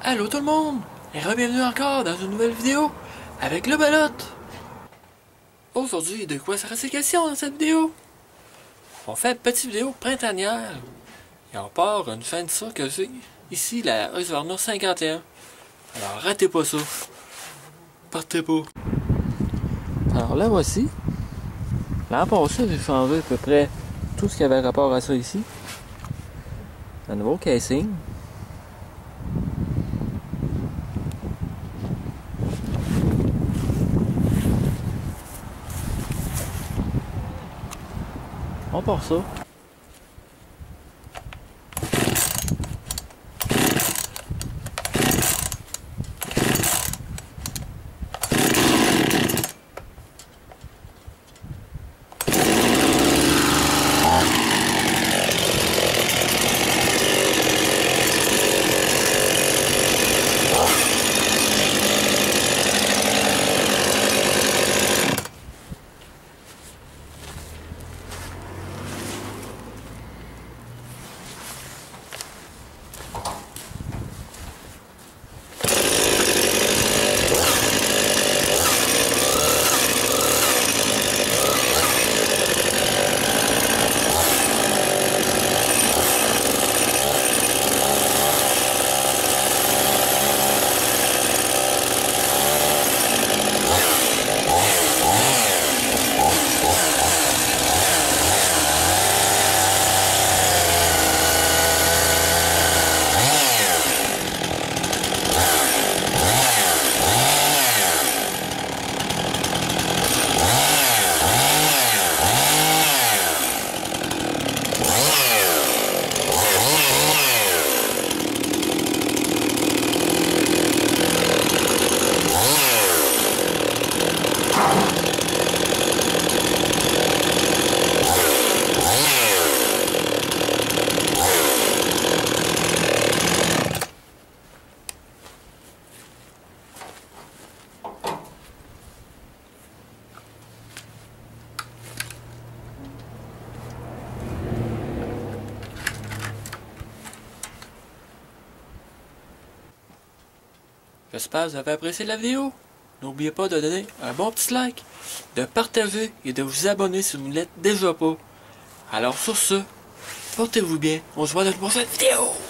Allô tout le monde et re-bienvenue encore dans une nouvelle vidéo avec le Balotte. Aujourd'hui, de quoi sera ces questions dans cette vidéo? On fait une petite vidéo printanière et on part une fin de ça que c'est ici la Husqvarna 51. Alors ratez pas ça. Partez pas. Alors là voici. L'an passé, j'ai changé à peu près tout ce qui avait rapport à ça ici. Un nouveau casing. On part ça. J'espère que vous avez apprécié la vidéo. N'oubliez pas de donner un bon petit like, de partager et de vous abonner si vous ne l'êtes déjà pas. Alors sur ce, portez-vous bien. On se voit dans une prochaine vidéo.